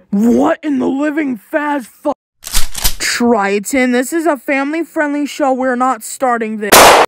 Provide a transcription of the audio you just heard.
What in the living fast Triton, this is a family-friendly show. We're not starting this.